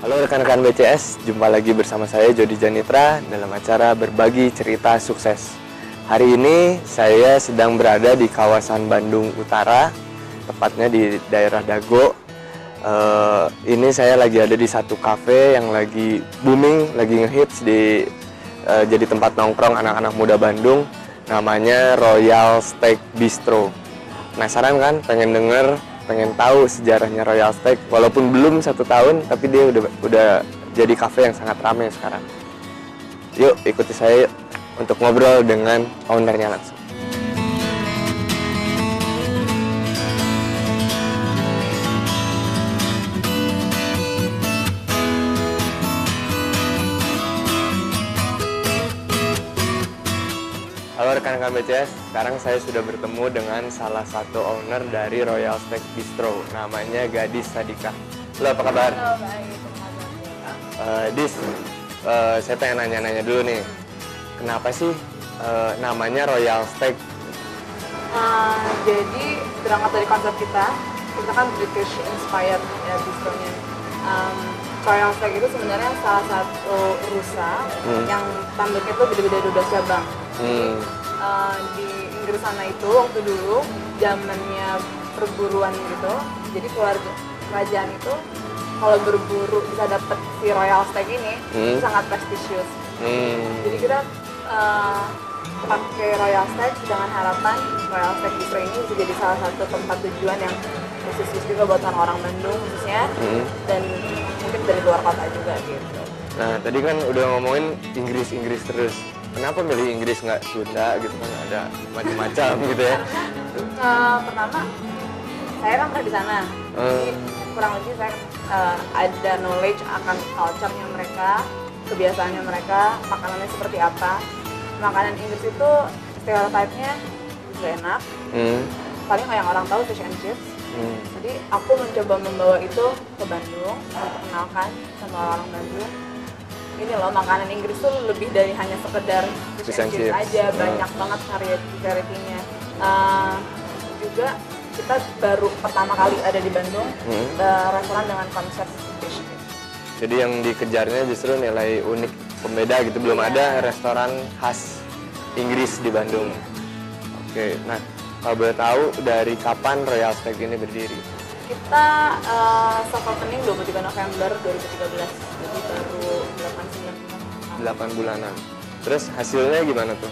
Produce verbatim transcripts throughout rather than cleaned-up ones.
Halo rekan-rekan B C S, jumpa lagi bersama saya Jody Janitra dalam acara Berbagi Cerita Sukses. Hari ini saya sedang berada di kawasan Bandung Utara, tepatnya di daerah Dago. Uh, ini saya lagi ada di satu kafe yang lagi booming, lagi ngehits di uh, jadi tempat nongkrong anak-anak muda Bandung, namanya Royal Steak Bistro. Penasaran kan? Pengen denger, pengen tahu sejarahnya Royal Steak, walaupun belum satu tahun, tapi dia udah udah jadi kafe yang sangat ramai sekarang. Yuk ikuti saya yuk, untuk ngobrol dengan ownernya langsung. Halo rekan-rekan B C S, sekarang saya sudah bertemu dengan salah satu owner dari Royal Steak Bistro, namanya Gadis Sadika. Halo, apa kabar? Halo, baik. Uh, Dis, uh, saya pengen nanya-nanya dulu nih, kenapa sih uh, namanya Royal Steak? Uh, jadi berangkat dari konsep kita, kita kan British inspired ya bistronya. Um, Royal Steak itu sebenarnya salah satu rusa hmm. yang pabrik itu beda-beda dua belas cabang. Hmm. Uh, di Inggris sana itu waktu dulu zamannya perburuan gitu, jadi keluarga kerajaan itu kalau berburu bisa dapet si Royal Steak ini hmm. itu sangat prestisius. Hmm. Jadi kita uh, pakai Royal Steak dengan harapan Royal Steak Bistro ini bisa jadi salah satu tempat tujuan yang khusus juga buat orang-orang Bandung khususnya hmm. dan mungkin dari luar kota juga gitu. Nah tadi kan udah ngomongin Inggris-Inggris terus. Kenapa milih Inggris nggak Sunda gitu kan, ada macam-macam gitu ya? Uh, pertama, saya kan pernah di sana, uh. jadi kurang lebih saya uh, ada knowledge akan culture-nya mereka, kebiasaannya mereka, makanannya seperti apa. Makanan Inggris itu stereotype-nya nggak enak, hmm. paling yang orang tahu fish and chips. Hmm. Jadi aku mencoba membawa itu ke Bandung, memperkenalkan sama orang Bandung. Ini loh, makanan Inggris tuh lebih dari hanya sekedar fish and chips aja, banyak uh. banget variety-nya. Uh, juga kita baru pertama kali ada di Bandung, hmm. uh, restoran dengan konsep fish. Jadi yang dikejarnya justru nilai unik, pembeda gitu, belum yeah. ada restoran khas Inggris di Bandung. Oke, nah kalau boleh tahu dari kapan Royal Steak ini berdiri? Kita uh, soft opening dua puluh tiga November dua ribu tiga belas, jadi baru delapan sembilan bulan. delapan bulanan. Terus hasilnya gimana tuh?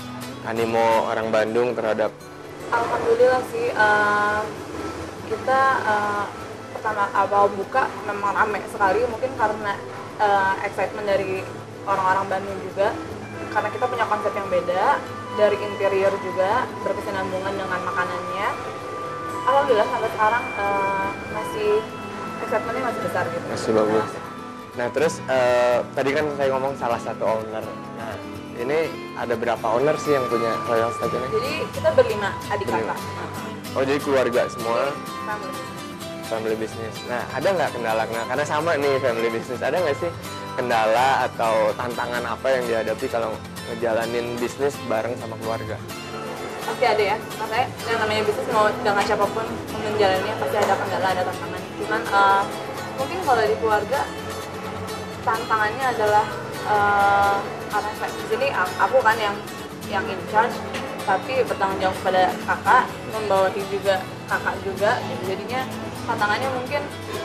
Animo orang Bandung terhadap? Alhamdulillah sih, uh, kita uh, pertama awal buka memang ramai sekali, mungkin karena uh, excitement dari orang-orang Bandung juga, karena kita punya konsep yang beda, dari interior juga berkesinambungan dengan makanannya. Alhamdulillah sampai sekarang uh, masih excitementnya masih besar gitu. Masih bagus. Nah terus uh, tadi kan saya ngomong salah satu owner. Nah ini ada berapa owner sih yang punya Royal Steak ini? Jadi kita berlima adik kakak. Oh jadi keluarga semua? Family. Family business. Nah ada nggak kendala? Nah karena sama nih family business, ada nggak sih kendala atau tantangan apa yang dihadapi kalau ngejalanin bisnis bareng sama keluarga? Pasti ada ya, makanya yang namanya bisnis mau dengan siapapun menjalannya pasti ada kendala, ada tantangan. Cuman uh, mungkin kalau di keluarga tantangannya adalah uh, karena di sini aku kan yang yang in charge, tapi bertanggung jawab pada kakak, membawahi juga kakak juga. Gitu. Jadinya tantangannya mungkin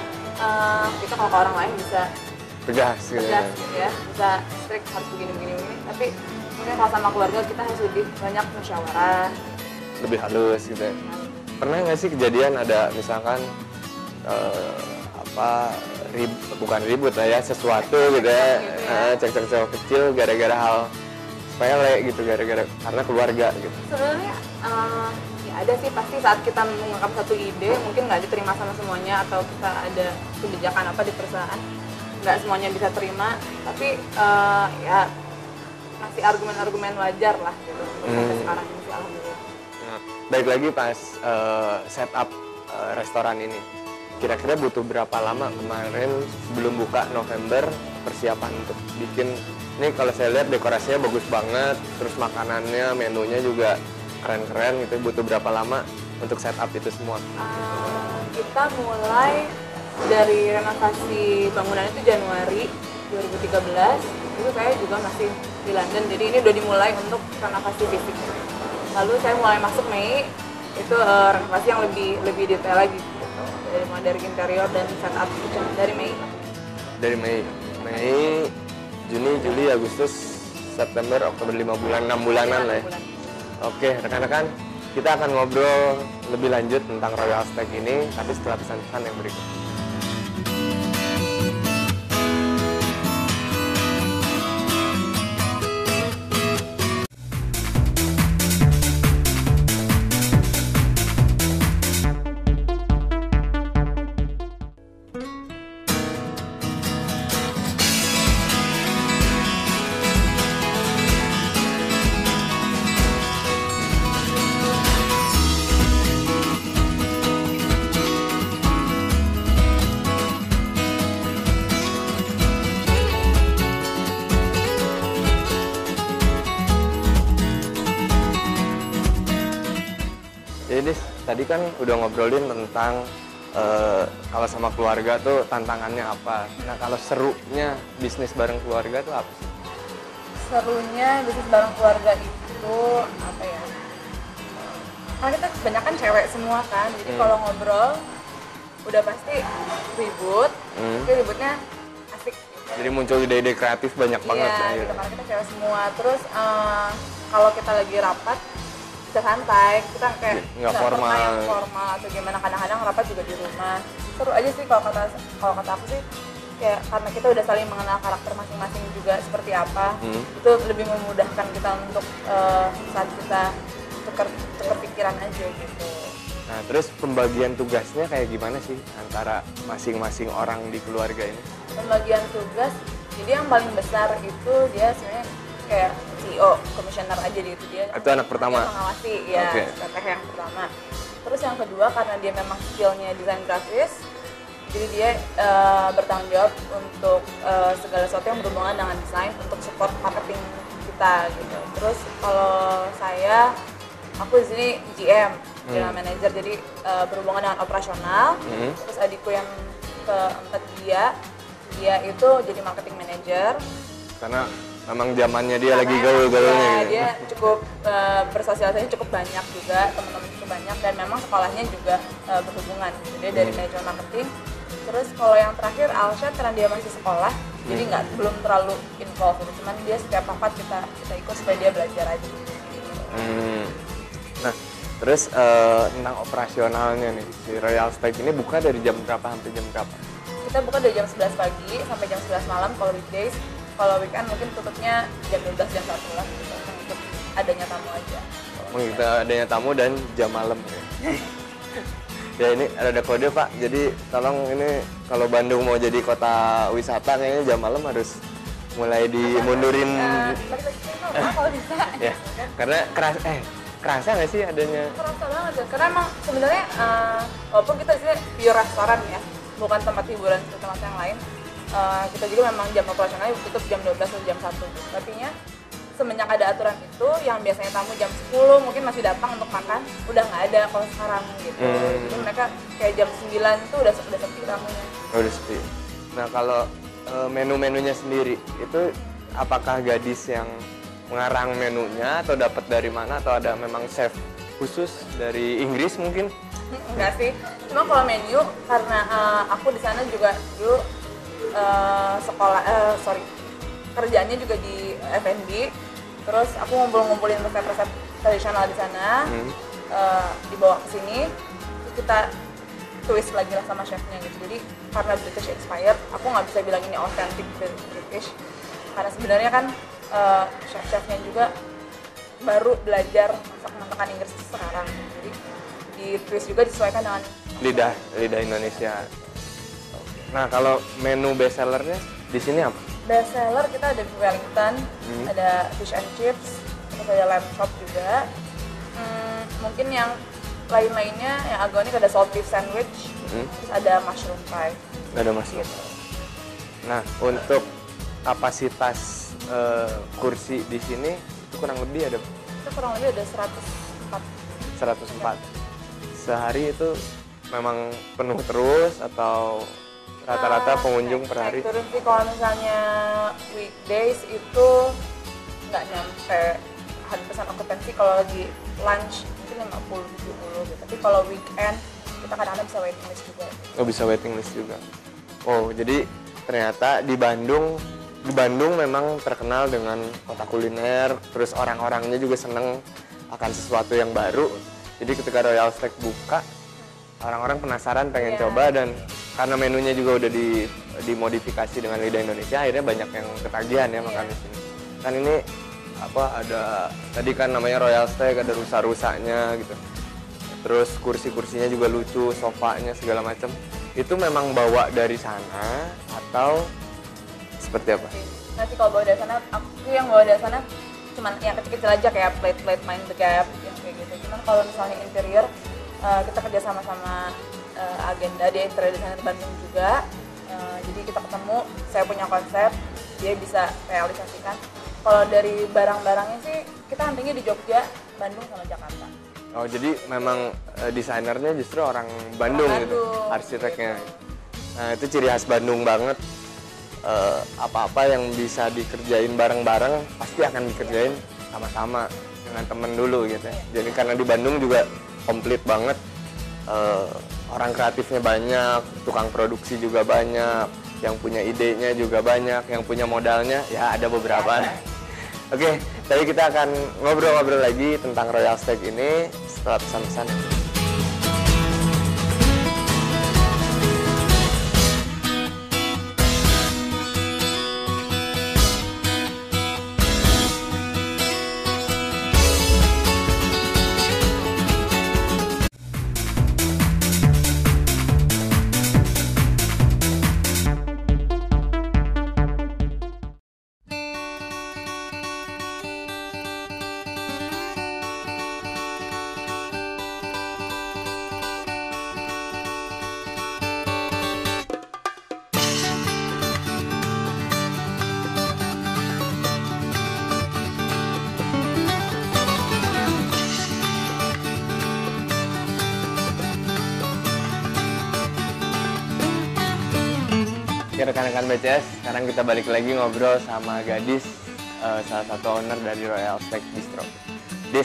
uh, kita kalau ke orang lain bisa tegas, gitu, tegas gitu ya, bisa strict harus begini begini begini, tapi mungkin kalau sama keluarga kita harus lebih banyak musyawarah, lebih halus gitu ya. Pernah nggak sih kejadian ada misalkan uh, apa rib, bukan ribut lah ya, sesuatu gitu ya, gitu ya. Uh, cek-cek kecil gara-gara hal sepele gitu, gara-gara karena keluarga gitu? Sebenarnya uh, ya ada sih, pasti saat kita mengungkap satu ide mungkin nggak diterima sama semuanya, atau kita ada kebijakan apa di perusahaan nggak semuanya bisa terima, tapi uh, ya masih argumen-argumen wajar lah gitu hmm. sampai sekarang ini sih alhamdulillah. Nah, baik lagi pas uh, setup uh, restoran ini, kira-kira butuh berapa lama kemarin sebelum buka November persiapan untuk bikin? Ini kalau saya lihat dekorasinya bagus banget, terus makanannya, menunya juga keren-keren gitu. Butuh berapa lama untuk setup itu semua? Uh, kita mulai dari renovasi bangunan itu Januari dua ribu tiga belas, itu saya juga masih di London, jadi ini udah dimulai untuk renovasi fisik. Lalu saya mulai masuk Mei, itu uh, renovasi yang lebih lebih detail lagi gitu. Dari mulai dari interior dan setup kitchen dari Mei. Dari Mei, Mei, Juni, Juli, Agustus, September, Oktober, lima bulan, enam bulanan lah ya. Bulan. Oke, rekan-rekan, kita akan ngobrol lebih lanjut tentang Royal Stag ini, tapi setelah pesan-pesan yang berikut. Jadi tadi kan udah ngobrolin tentang uh, kalau sama keluarga tuh tantangannya apa. Nah kalau serunya bisnis bareng keluarga tuh apa sih? Serunya bisnis bareng keluarga itu apa ya? Karena kita kebanyakan cewek semua kan, jadi Hmm. kalau ngobrol udah pasti ribut, Hmm. tapi ributnya asik. Gitu. Jadi muncul ide-ide kreatif banyak banget. Iya, ya, gitu, karena kita cewek semua. Terus eh, kalau kita lagi rapat bisa santai, kita kayak Nggak formal. pernah yang formal atau gimana. Kadang-kadang rapat juga di rumah. Seru aja sih kalau kata kalau kata aku sih, kayak karena kita udah saling mengenal karakter masing-masing juga seperti apa. Hmm. Itu lebih memudahkan kita untuk eh, saat kita tukar tukar pikiran aja gitu. Nah terus pembagian tugasnya kayak gimana sih antara masing-masing orang di keluarga ini? Pembagian tugas, jadi yang paling besar itu dia sebenarnya kayak C E O, komisioner aja gitu, dia Itu anak pertama? dia mengawasi ya, Oke. teteh yang pertama. Terus yang kedua karena dia memang skillnya desain grafis, jadi dia eh, bertanggung jawab untuk eh, segala sesuatu yang berhubungan dengan desain untuk support marketing kita gitu. Terus kalau saya, aku di sini G M, general manager, jadi eh, berhubungan dengan operasional. Hmm. Terus adikku yang keempat dia, dia itu jadi marketing manager. Karena memang zamannya dia lagi Karena gaul-gaulnya ya, gitu. dia cukup uh, bersosialisasi cukup banyak juga, teman-teman cukup banyak, dan memang sekolahnya juga uh, berhubungan gitu. Dia dari Hmm. manajemen marketing. Terus kalau yang terakhir Alsha, karena dia masih sekolah, jadi Hmm. nggak belum terlalu involved gitu. Cuman dia setiap rapat kita kita ikut supaya dia belajar aja gitu. Hmm. Nah, terus eh, tentang operasionalnya nih, si Royal Stag ini buka dari jam berapa sampai jam berapa? Kita buka dari jam sebelas pagi sampai jam sebelas malam kalau weekdays. Kalau weekend mungkin tutupnya jam dua belas, jam satu lah gitu. Untuk adanya tamu aja. Kita adanya tamu dan jam malam ya. Ya ini ada kode Pak, jadi tolong ini kalau Bandung mau jadi kota wisata kayaknya jam malam harus mulai dimundurin. Uh, lagi-lagi uh, kalau bisa. Ya, karena keras eh kerasa nggak sih adanya? Kerasa banget ya, karena emang sebenarnya uh, walaupun kita di sini pure restoran ya, bukan tempat hiburan seperti tempat yang lain, uh, kita juga memang jam operasionalnya tutup jam dua belas atau jam satu. Artinya semenjak ada aturan itu, yang biasanya tamu jam sepuluh mungkin masih datang untuk makan, udah nggak ada kalau sekarang gitu. Hmm. Jadi mereka kayak jam sembilan itu udah udah sepi tamunya. Oh, udah sepi. Nah kalau eh, menu-menunya sendiri itu apakah gadis yang mengarang menunya atau dapat dari mana, atau ada memang chef khusus dari Inggris mungkin? Enggak sih, cuma kalau menu karena uh, aku di sana juga dulu uh, sekolah, uh, sorry kerjanya juga di F and B, terus aku ngumpul-ngumpulin resep-resep tradisional di sana, Hmm. uh, dibawa ke sini, terus kita twist lagi lah sama chefnya gitu. Jadi karena British inspired, aku nggak bisa bilang ini authentic British, karena sebenarnya kan uh, chef-chefnya juga baru belajar masak masakan Inggris sekarang, jadi di twist juga disesuaikan dengan Lidah lidah Indonesia. Nah kalau menu best sellernya di sini apa? best seller. Kita ada beef Wellington, Hmm. ada fish and chips, terus ada lamb chop juga. Hmm, mungkin yang lain-lainnya yang agak unik ada salt beef sandwich, Hmm. terus ada mushroom pie. Nggak ada masuk. Nah untuk kapasitas eh, kursi di sini itu kurang lebih ada Itu kurang lebih ada seratus empat. seratus empat. Sehari itu memang penuh terus atau rata-rata Nah, pengunjung per hari? naik turun sih kalau misalnya weekdays itu nggak nyampe seratus persen okupansi, kalau lagi lunch mungkin lima puluh tujuh puluh gitu. Tapi kalau weekend kita kadang-kadang bisa waiting list juga. Oh, bisa waiting list juga. Oh, jadi ternyata di Bandung di Bandung memang terkenal dengan kota kuliner, terus orang-orangnya juga seneng akan sesuatu yang baru. Jadi ketika Royal Steak buka, orang-orang penasaran pengen Yeah. coba, dan karena menunya juga udah di dimodifikasi dengan lidah Indonesia, akhirnya banyak yang ketagihan ya makan di sini. Kan ini apa, ada tadi kan namanya Royal Steak, ada rusa-rusanya gitu. Terus kursi-kursinya juga lucu, sofanya segala macam. Itu memang bawa dari sana atau seperti apa? Nah sih kalau bawa dari sana, aku yang bawa dari sana cuman yang kecil-kecil aja kayak plate-plate main the gap yang kayak gitu. Cuman kalau misalnya interior, uh, kita kerja sama-sama uh, agenda, dia interior designer Bandung juga. Uh, jadi kita ketemu, saya punya konsep, dia bisa realisasikan. Kalau dari barang-barangnya sih kita huntingnya di Jogja, Bandung sama Jakarta. Oh, jadi memang uh, desainernya justru orang Bandung, Orang gitu, Bandung, arsiteknya. gitu. Nah, itu ciri khas Bandung banget. Uh, apa-apa yang bisa dikerjain bareng-bareng pasti akan dikerjain sama-sama dengan temen dulu gitu ya. Jadi karena di Bandung juga komplit banget, uh, orang kreatifnya banyak, tukang produksi juga banyak, yang punya idenya juga banyak, yang punya modalnya ya ada beberapa. Oke, tadi kita akan ngobrol-ngobrol lagi tentang Royal Steak ini setelah pesan-pesan. Oke, rekan-rekan B C S, sekarang kita balik lagi ngobrol sama Gadis, uh, salah satu owner dari Royal Steak Bistro. Dis,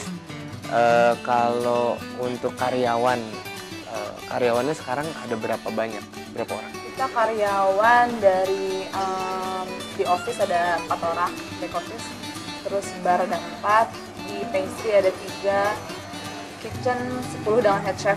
uh, kalau untuk karyawan, uh, karyawannya sekarang ada berapa banyak? Berapa orang? Kita karyawan dari um, di office ada empat orang, back office, terus bar ada empat, di pastry ada tiga, kitchen sepuluh dengan head chef.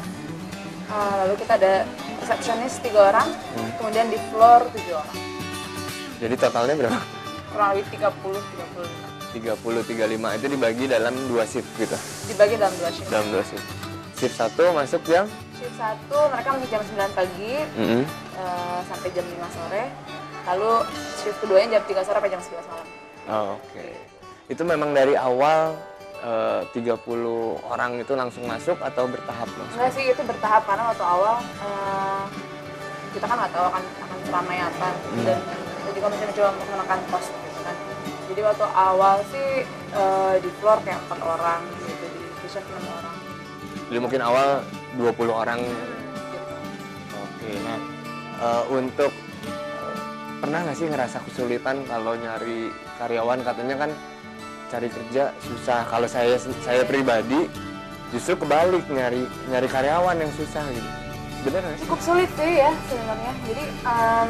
Uh, lalu kita ada resepsionis tiga orang, hmm. kemudian di floor tujuh orang. Jadi totalnya berapa? Kurang lebih tiga puluh tiga puluh lima. tiga puluh tiga puluh lima itu dibagi dalam dua shift gitu. Dibagi dalam dua shift. Dalam dua shift. Shift satu masuk jam? Shift satu mereka masuk jam sembilan pagi Mm-hmm. uh, sampai jam lima sore. Lalu shift keduanya jam tiga sore sampai jam sebelas malam. Oh, oke. Okay. Itu memang dari awal Uh, tiga puluh orang itu langsung masuk atau bertahap masuk? Enggak sih, itu bertahap karena waktu awal uh, kita kan nggak tahu akan akan seramai apa, hmm. dan kita juga masih mencoba untuk menekan cost gitu kan. Jadi waktu awal sih uh, di floor kayak empat orang gitu, di kitchen enam orang. Jadi mungkin awal dua puluh orang. Hmm, gitu. Oke, nah uh, untuk uh, pernah nggak sih ngerasa kesulitan kalau nyari karyawan? Katanya kan cari kerja susah. Kalau saya saya pribadi justru kebalik, nyari nyari karyawan yang susah gitu. Bener nggak sih? Cukup sulit sih ya sebenarnya. Jadi um,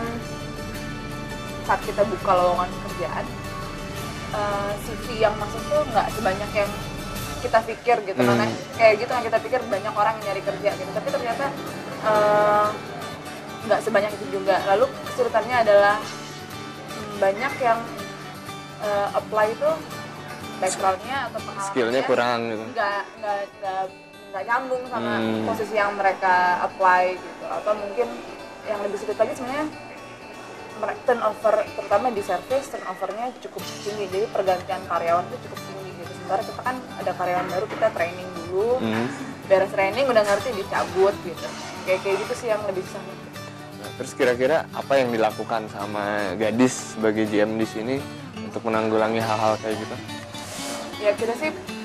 saat kita buka lowongan pekerjaan, uh, C V yang masuk tuh nggak sebanyak yang kita pikir gitu. Hmm. Karena kayak gitu yang kita pikir banyak orang yang nyari kerja gitu. Tapi ternyata uh, nggak sebanyak itu juga. Lalu kesulitannya adalah hmm, banyak yang uh, apply itu background-nya atau pengalamannya skillnya kurang gitu, nggak nggak nggak nggak nyambung sama hmm. posisi yang mereka apply gitu. Atau mungkin yang lebih sulit lagi sebenarnya turnover, terutama di service turnovernya cukup tinggi, jadi pergantian karyawan itu cukup tinggi gitu. Sementara kita kan ada karyawan baru, kita training dulu, hmm. beres training udah ngerti dicabut gitu, kayak kayak gitu sih yang lebih susah. Nah, terus kira-kira apa yang dilakukan sama Gadis sebagai G M di sini untuk menanggulangi hal-hal kayak gitu? Ya kita sih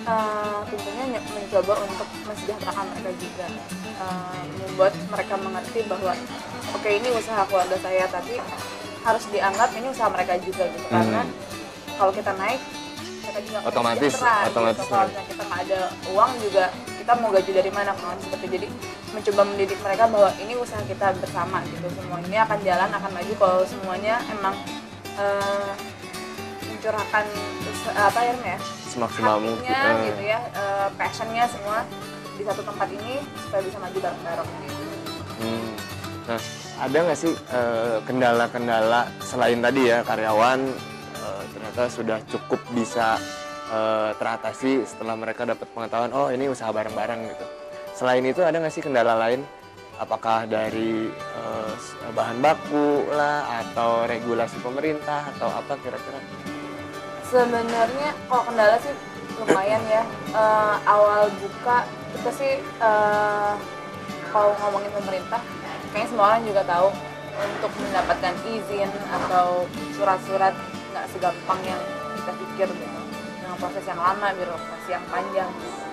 Uh, tentunya mencoba untuk mensejahterakan mereka juga, uh, membuat mereka mengerti bahwa oke okay, ini usaha keluarga saya, tapi harus dianggap ini usaha mereka juga gitu. Hmm. Karena kalau kita naik, mereka juga otomatis, sejahtera, otomatis gitu. Kalau kita nggak ada uang juga, kita mau gaji dari mana, kalau seperti jadi mencoba mendidik mereka bahwa ini usaha kita bersama gitu. Semua ini akan jalan, akan maju kalau semuanya emang uh, mencurahkan apa ya semaksimal mungkin uh. gitu ya, uh, passionnya semua di satu tempat ini supaya bisa maju bareng-bareng gitu. Hmm. Nah, ada nggak sih uh, kendala-kendala selain tadi ya karyawan uh, ternyata sudah cukup bisa uh, teratasi setelah mereka dapat pengetahuan oh ini usaha bareng-bareng gitu. Selain itu ada nggak sih kendala lain? Apakah dari uh, bahan baku lah atau regulasi pemerintah atau apa kira-kira? Sebenarnya kalau kendala sih lumayan ya. Uh, awal buka kita sih uh, kalau ngomongin pemerintah, kayaknya semua orang juga tahu untuk mendapatkan izin atau surat-surat nggak segampang yang kita pikir gitu. Dengan proses yang lama, birokrasi yang panjang.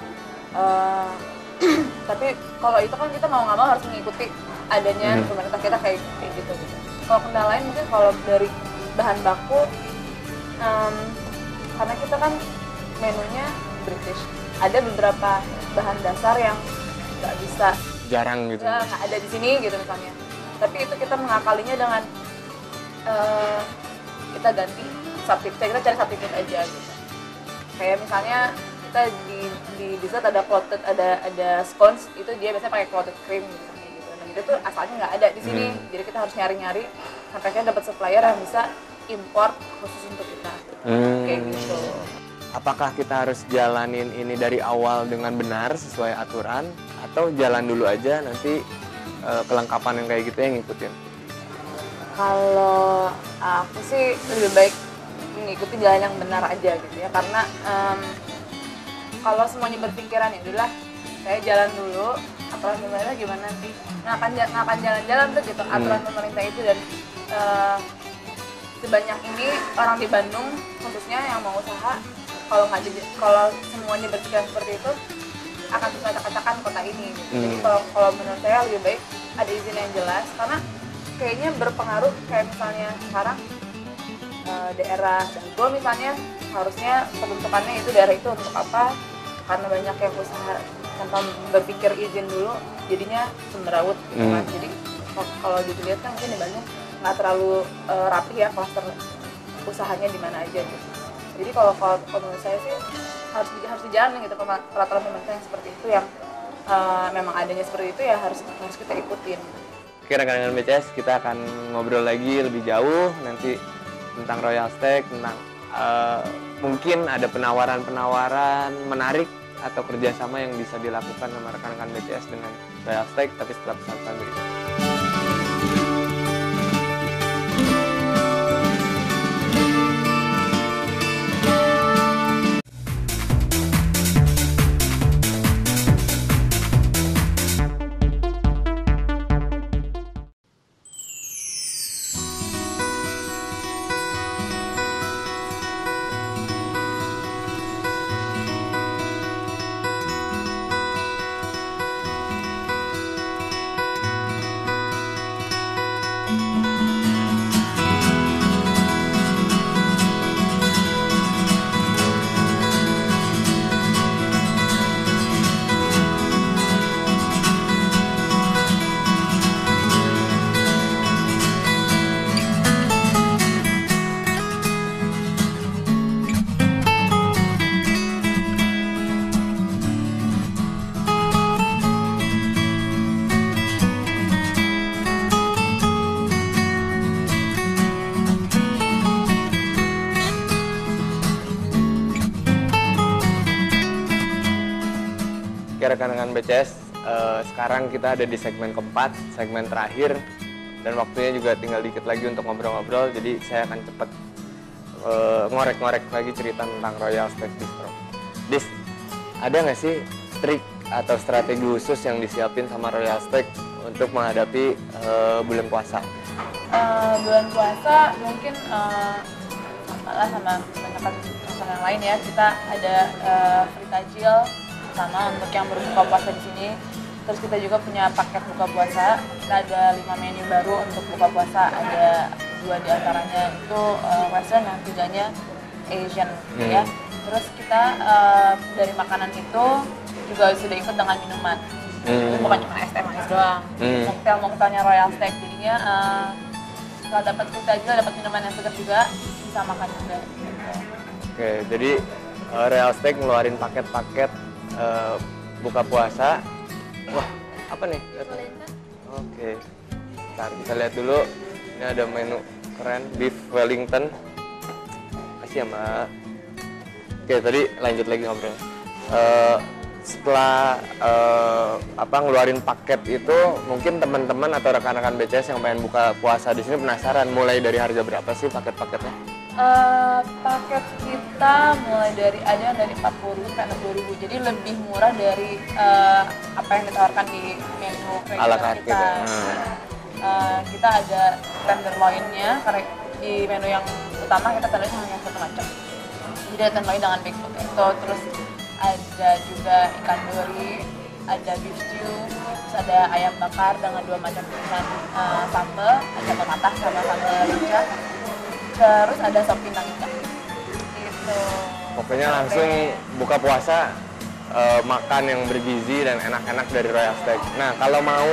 Uh, tapi kalau itu kan kita mau nggak mau harus mengikuti adanya pemerintah kita kayak, kayak gitu gitu. Kalau kendala lain mungkin kalau dari bahan baku, um, karena kita kan menunya British, ada beberapa bahan dasar yang nggak bisa, jarang gitu, nggak ada di sini gitu misalnya. Tapi itu kita mengakalinya dengan uh, kita ganti substitute, kita cari substitute aja gitu. Kayak misalnya kita di di dessert ada clotted, ada ada scones, itu dia biasanya pakai clotted cream gitu. Nah itu tuh asalnya nggak ada di sini, hmm. jadi kita harus nyari-nyari sampai kita dapat supplier yang bisa import khusus untuk kita. Hmm. Kayak gitu. Apakah kita harus jalanin ini dari awal dengan benar sesuai aturan atau jalan dulu aja nanti e, kelengkapan yang kayak gitu yang ngikutin? Kalau aku sih lebih baik mengikuti jalan yang benar aja gitu ya, karena um, kalau semuanya berpikiran ya udahlah saya jalan dulu, aturan pemerintah gimana nanti nggak akan nggak akan jalan-jalan tuh gitu aturan hmm. pemerintah itu. Dan uh, sebanyak ini orang di Bandung khususnya yang mau usaha, kalau nggak kalau semuanya berpikiran seperti itu akan terus acak-acakan kota ini gitu. Hmm. Jadi kalau kalau menurut saya lebih baik ada izin yang jelas, karena kayaknya berpengaruh. Kayak misalnya sekarang uh, daerah Dago misalnya harusnya pembentukannya itu daerah itu untuk apa, karena banyak yang usaha tanpa berpikir izin dulu jadinya semberawut gitu kan. Hmm. Jadi kalau dilihat kan mungkin di Bandung nggak terlalu uh, rapi ya klaster usahanya di mana aja gitu. Jadi kalau kalau menurut saya sih harus harus dijalankan gitu peraturan pemerintah yang seperti itu, yang uh, memang adanya seperti itu ya harus harus kita ikutin. Oke, rekan-rekan B C S, kita akan ngobrol lagi lebih jauh nanti tentang Royal Steak, tentang uh, mungkin ada penawaran-penawaran menarik atau kerjasama yang bisa dilakukan sama rekan-rekan B C S dengan Royal Steak, tapi setelah pesan-pesan berikut. Rekan-rekan B C S, uh, sekarang kita ada di segmen keempat, segmen terakhir, dan waktunya juga tinggal dikit lagi untuk ngobrol-ngobrol, jadi saya akan cepat uh, ngorek-ngorek lagi cerita tentang Royal Steak Bistro. Dis, ada nggak sih trik atau strategi khusus yang disiapin sama Royal Steak untuk menghadapi uh, bulan puasa? Uh, bulan puasa mungkin uh, sama lah sama banyak restoran yang lain ya. Kita ada uh, free tajil sama untuk yang berbuka puasa di sini. Terus kita juga punya paket buka puasa. Kita ada lima menu baru untuk buka puasa. Ada dua diantaranya itu uh, Western, yang tiganya Asian gitu ya. Terus kita uh, dari makanan itu juga sudah ikut dengan minuman. Hmm. Itu bukan cuma es teh manis doang. Hmm. Mocktail mocktailnya Royal Steak, jadinya uh, setelah dapat kita juga dapat minuman yang segar juga, bisa makan juga. Gitu. Oke, jadi uh, Royal Steak ngeluarin paket-paket uh, buka puasa. Wah, apa nih? Oke, ntar kita lihat dulu. Ini ada menu keren, beef Wellington. Kasih ya Mbak. Oke, tadi lanjut lagi ngobrol. Uh, setelah uh, apa ngeluarin paket itu, mungkin teman-teman atau rekan-rekan B C S yang pengen buka puasa di sini penasaran, mulai dari harga berapa sih paket-paketnya? Uh, paket kita mulai dari ada yang dari empat puluh ribu sampai enam puluh ribu, jadi lebih murah dari uh, apa yang ditawarkan di menu reguler kita. kita. Hmm. Uh, kita ada tenderloinnya, karena di menu yang utama kita tenderloin hanya satu macam. Jadi ada tenderloin dengan baked potato, terus ada juga ikan dori, ada beef stew, terus ada ayam bakar dengan dua macam pilihan uh, sambal, ada sambal matah sama sambal rica. Terus ada sop pindang ikan. Gitu. Pokoknya langsung buka puasa uh, makan yang bergizi dan enak-enak dari Royal Steak. Nah, kalau mau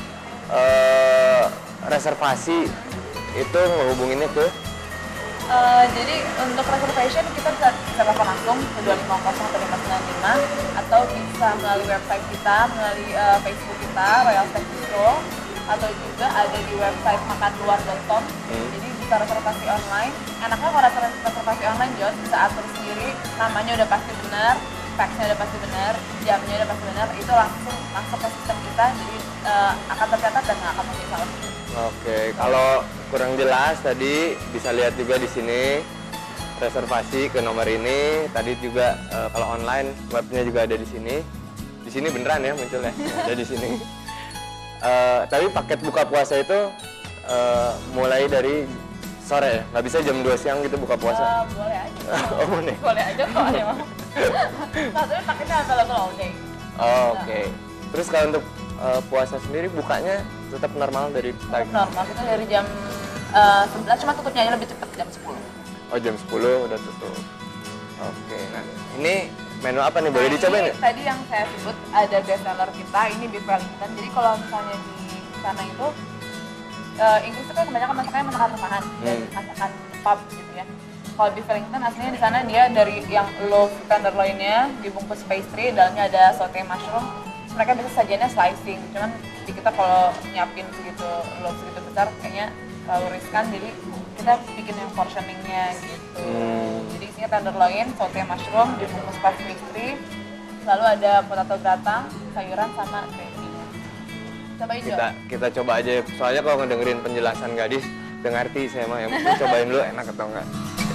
uh, reservasi itu menghubunginnya ke? Uh, jadi untuk reservation kita bisa telepon langsung ke dua lima nol atau lima sembilan lima, atau bisa melalui website kita, melalui uh, Facebook kita Royal Steak Bistro, atau juga ada di website makanluar dot com. Hmm. Jadi bisa reservasi online. Enaknya kalau reservasi online, Jos, bisa atur sendiri, namanya udah pasti benar, faxnya udah pasti benar, jamnya udah pasti benar, itu langsung masuk ke sistem kita, jadi uh, akan tercatat dan nggak akan mungkin salah. Oke, kalau kurang jelas tadi bisa lihat juga di sini reservasi ke nomor ini. Tadi juga uh, kalau online webnya juga ada di sini. Di sini beneran ya munculnya, ada di sini. Uh, tapi paket buka puasa itu uh, mulai dari sore ya? Nggak bisa jam dua siang gitu buka puasa? Uh, boleh aja. Oh, boleh? Boleh aja kalau ada mau. Nah, tapi paketnya available all day. Oh, oke. Okay. Terus kalau untuk uh, puasa sendiri bukanya tetap normal dari pagi? Normal, kita dari jam uh, sebelas, cuma tutupnya aja lebih cepat, jam sepuluh. Oh, jam sepuluh udah tutup. Oke, okay, nah ini menu apa nih? Boleh nah, dicobain nggak? Tadi yang saya sebut ada best seller kita, ini beef Wellington. Jadi kalau misalnya di sana itu uh, Inggris itu kan kebanyakan masakannya masakan rumahan hmm. dan masakan pub gitu ya. Kalau beef Wellington aslinya di sana dia dari yang loaf tenderloinnya dibungkus pastry, dalamnya ada saute mushroom. Mereka bisa sajiannya slicing, cuman di kita kalau nyiapin segitu loaf segitu besar kayaknya terlalu riskan, jadi kita bikin yang portioningnya gitu. Hmm. Jadi isinya tenderloin, saute mushroom, dibungkus puff pastry, lalu ada potato gratin, sayuran sama gravy. Cobain kita, juga. Kita coba aja, soalnya kalau ngedengerin penjelasan gadis, udah ngerti saya mah, yang penting cobain dulu enak atau enggak.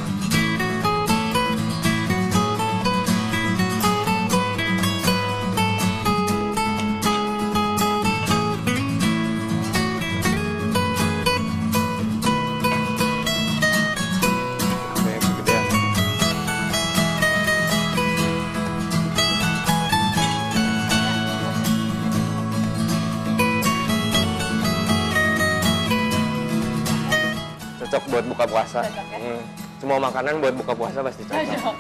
Cocok buat buka puasa. Cocok, ya? hmm. Semua makanan buat buka puasa pasti cocok. Cocok.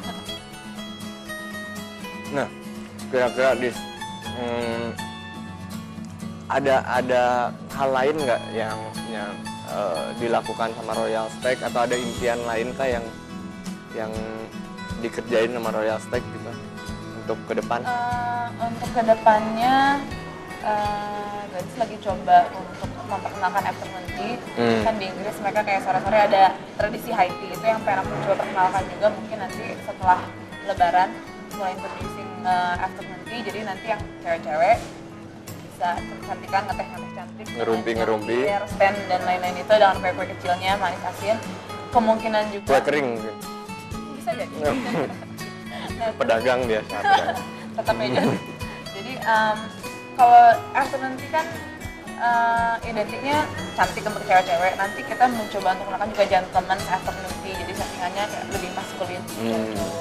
Nah, kira-kira dis, hmm, ada ada hal lain nggak yang yang uh, dilakukan sama Royal Steak, atau ada impian lain kah yang yang dikerjain sama Royal Steak gitu untuk ke depan? Uh, untuk kedepannya, uh, Gadis lagi coba untuk memperkenalkan afternoon tea. Hmm. Kan di Inggris mereka kayak sore-sore ada tradisi high tea, itu yang pengen aku coba perkenalkan juga, mungkin nanti setelah lebaran mulai introducing uh, afternoon tea, jadi nanti yang cewek-cewek bisa cantikan, ngeteh-ngeteh cantik, ngerumpi-ngerumpi, stand dan lain-lain itu dengan kue-kue kecilnya, manis asin, kemungkinan juga kue kering mungkin bisa jadi. Nah, pedagang biasa tetap aja. Jadi um, kalau afternoon tea kan uh, identiknya cantik untuk cewek-cewek, nanti kita mencoba untuk melakukan juga gentleman afternoon tea, jadi kesannya kayak lebih maskulin. Hmm. Gitu.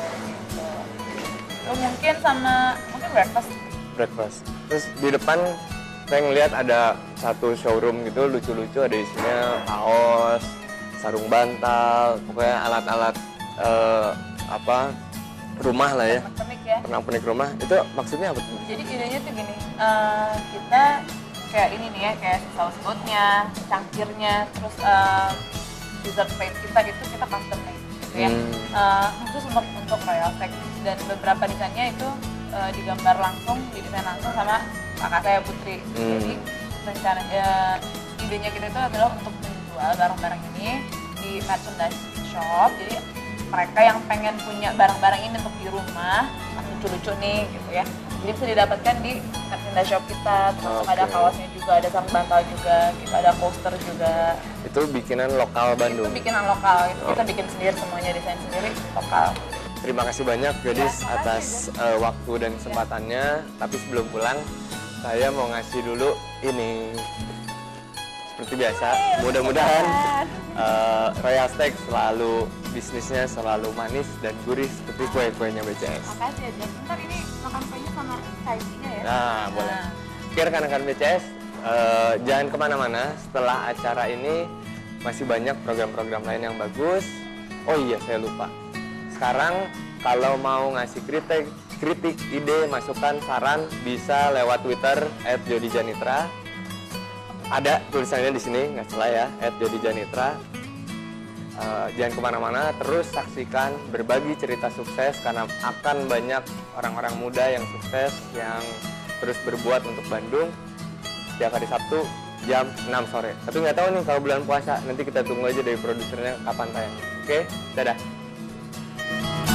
Terus mungkin sama mungkin breakfast. Breakfast. Terus di depan saya ngelihat ada satu showroom gitu lucu-lucu, ada isinya kaos, sarung bantal, pokoknya alat-alat eh, apa rumah lah ya. Pernak-pernik ya. Pernak-pernik rumah. Itu maksudnya apa tuh? Jadi idenya tuh gini, uh, kita kayak ini nih ya, kayak saus botnya, cangkirnya, terus uh, dessert plate kita itu kita custom made gitu ya. Hmm. Uh, khusus untuk untuk Royal Steak, dan beberapa desainnya itu uh, digambar langsung, didesain langsung sama kakak saya Putri. Hmm. Jadi rencana uh, idenya kita itu adalah untuk menjual barang-barang ini di merchandise shop. Jadi mereka yang pengen punya barang-barang ini untuk di rumah, lucu-lucu nih gitu ya. Jadi bisa didapatkan di merchandise shop kita, terus Okay. ada kaosnya juga, ada sarung bantal juga, gitu, ada poster juga. Itu bikinan lokal Bandung. Itu bikinan lokal, gitu. Oh. Kita bikin sendiri semuanya, desain sendiri, lokal. Terima kasih banyak Gadis Ya, makasih, atas eh, waktu dan kesempatannya. Tapi sebelum pulang, saya mau ngasih dulu ini. Seperti biasa, mudah-mudahan eh, Royal Steak selalu bisnisnya selalu manis dan gurih seperti kue-kuenya B C S. Makasih ya, Jen. Ntar ini makan kuenya sama saisinya ya. Nah, boleh. Oke rekan-rekan B C S, eh, jangan kemana-mana. Setelah acara ini masih banyak program-program lain yang bagus. Oh iya, saya lupa. Sekarang kalau mau ngasih kritik, kritik, ide, masukan, saran bisa lewat Twitter et jody janitra. Ada tulisannya di sini, nggak salah ya, et jody janitra. Uh, jangan kemana-mana, terus saksikan Berbagi Cerita Sukses karena akan banyak orang-orang muda yang sukses yang terus berbuat untuk Bandung setiap hari Sabtu jam enam sore. Tapi nggak tahu nih kalau bulan puasa, nanti kita tunggu aja dari produsernya kapan tayang. Oke, dadah.